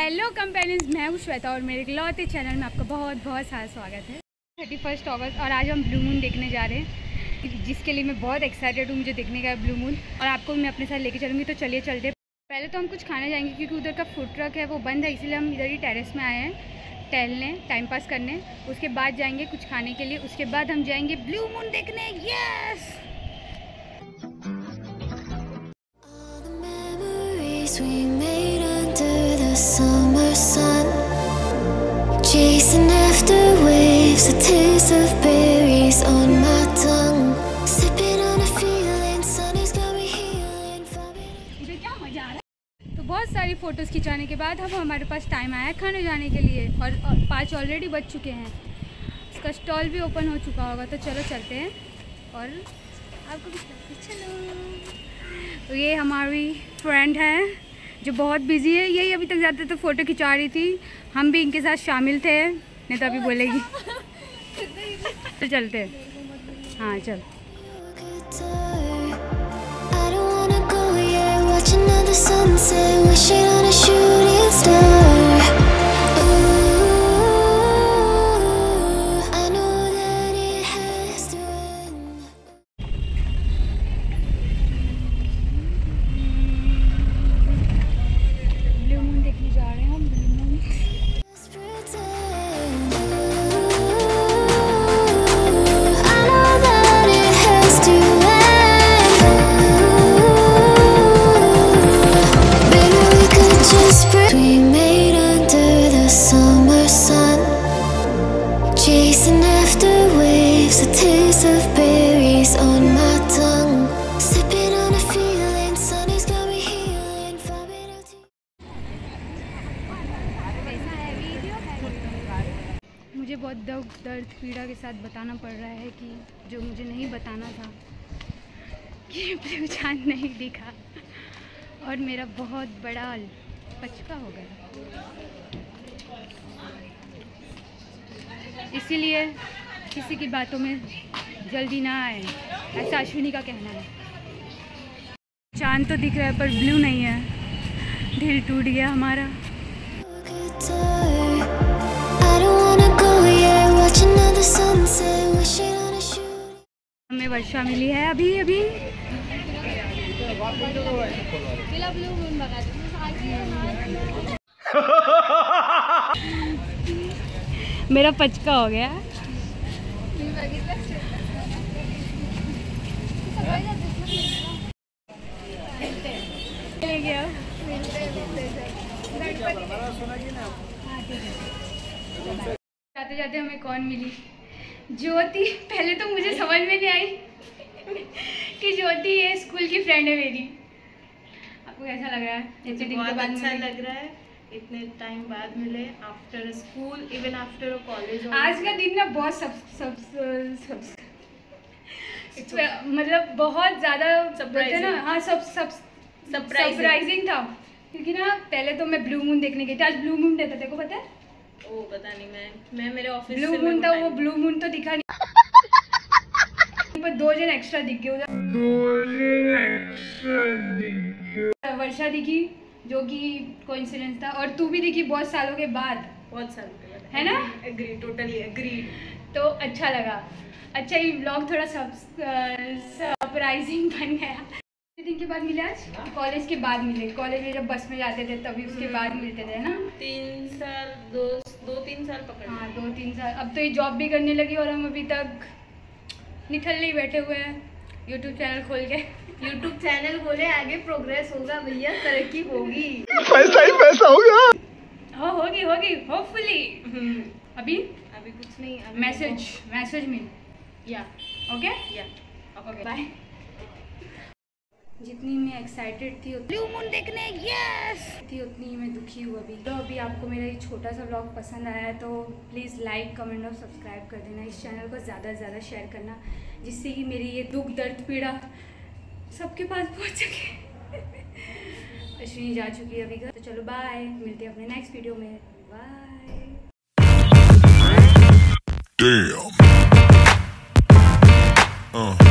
Hello companions, मैं हूँ श्वेता और मेरे इकलौते चैनल में आपका बहुत बहुत सारा स्वागत है। 31 अगस्त और आज हम ब्लू मून देखने जा रहे हैं, जिसके लिए मैं बहुत एक्साइटेड हूँ। मुझे देखने का है ब्लू मून और आपको भी मैं अपने साथ लेके चलूँगी। तो चलिए चलते हैं। पहले तो हम कुछ खाने जाएंगे क्योंकि उधर का फूड ट्रक है वो बंद है, इसीलिए हम इधर ही टेरेस में आए हैं टहलने, टाइम पास करने। उसके बाद जाएंगे कुछ खाने के लिए, उसके बाद हम जाएंगे ब्लू मून देखने। Yes, we made under the summer sun, chasing after waves, a taste of berries on my tongue, sipping on a feeling, sun is got me healing. इधर क्या मजा आ रहा है। तो बहुत सारी फ़ोटोज़ खिंचाने के बाद अब हमारे पास टाइम आया खाने जाने के लिए और 5 ऑलरेडी बज चुके हैं। उसका स्टॉल भी ओपन हो चुका होगा, तो चलो चलते हैं और आपको भी चलो। तो ये हमारी फ्रेंड है जो बहुत बिजी है, यही अभी तक ज़्यादा तो फ़ोटो खिंचा रही थी। हम भी इनके साथ शामिल थे, नहीं तो अभी बोलेगी। तो चलते हैं, हाँ चल। I don't wanna go yet, watching the sunset, wishing on a shooting star. I know that it has to end. Blue moon देखने जा रहे हैं हम। Blue moon Let's pretend. I know that it has to end. Maybe we could just pretend. We made under the summer sun, chasing after waves, a taste of berries on my tongue, sipping on a feeling, sun has got me healing, vibing out to मुझे बहुत दर्द पीड़ा के साथ बताना पड़ रहा है कि जो मुझे नहीं बताना था कि ब्लू चांद नहीं दिखा और मेरा बहुत बड़ा पचका हो गया। इसीलिए किसी की बातों में जल्दी ना आए, ऐसा अश्विनी का कहना है। चांद तो दिख रहा है पर ब्लू नहीं है, दिल टूट गया हमारा। हमें वर्षा मिली है अभी अभी। मेरा पचका हो गया। जाते जाते हमें कौन मिली? ज्योति। पहले तो मुझे समझ में नहीं आई कि ज्योति ये स्कूल की फ्रेंड है मेरी। आपको कैसा लग रहा है? इतने दिन के बाद अच्छा लग रहा है, इतने टाइम बाद मिले, after school, even after college. आज का दिन ना बहुत मतलब बहुत ज़्यादा ना, हाँ सरप्राइजिंग था क्योंकि ना पहले तो मैं ब्लू मून देखने गई थी। आज ब्लू मून डे था, देखो पता है? ओ पता नहीं, मैं मेरे ऑफिस ब्लू मून था, वो ब्लू मून तो दिखा नहीं पर 2 जन एक्स्ट्रा दिख गए उधर। वर्षा दिखी जो कि कोइंसिडेंस था, और तू भी दिखी बहुत सालों के बाद। बहुत सालों के बाद, है ना? Agree, totally agree. तो अच्छा लगा। अच्छा, ये व्लॉग थोड़ा सरप्राइजिंग बन गया। दिन के बाद मिले आज, कॉलेज के बाद मिले। कॉलेज में जब बस में जाते थे तभी उसके बाद मिलते थे ना। 3 साल, 2-3 साल पकड़। हाँ 2-3 साल। अब तो ये जॉब भी करने लगी और हम अभी तक निठल्ले ही बैठे हुए हैं यूट्यूब चैनल खोल के। यूट्यूब चैनल खोले, आगे प्रोग्रेस होगा भैया, तरक्की होगी। पैसा ही पैसा होगा। होगी होपफुली। अभी कुछ नहीं। मैसेज में या ओके या ओके बाय। जितनी मैं एक्साइटेड थी ब्लू मून देखने थी, उतनी ही मैं दुखी हूँ अभी। तो अभी आपको मेरा ये छोटा सा व्लॉग पसंद आया है तो प्लीज़ लाइक, कमेंट और सब्सक्राइब कर देना। इस चैनल को ज़्यादा से ज़्यादा शेयर करना, जिससे कि मेरी ये दुख दर्द पीड़ा सबके पास पहुँच सके। अश्विनी जा चुकी है अभी घर, तो चलो बाय, मिलते हैं अपने नेक्स्ट वीडियो में। बाय। Damn.